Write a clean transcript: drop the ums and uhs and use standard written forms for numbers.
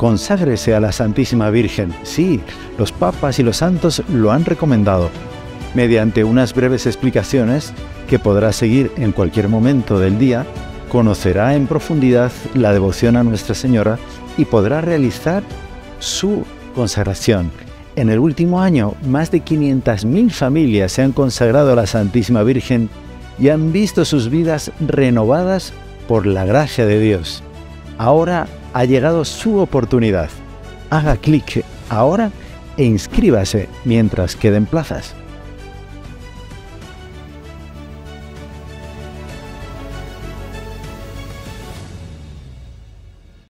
Conságrese a la Santísima Virgen. Sí, los papas y los santos lo han recomendado. Mediante unas breves explicaciones que podrá seguir en cualquier momento del día, conocerá en profundidad la devoción a Nuestra Señora y podrá realizar su consagración. En el último año, más de 500.000 familias se han consagrado a la Santísima Virgen y han visto sus vidas renovadas por la gracia de Dios. Ahora ha llegado su oportunidad. Haga clic ahora e inscríbase mientras queden plazas.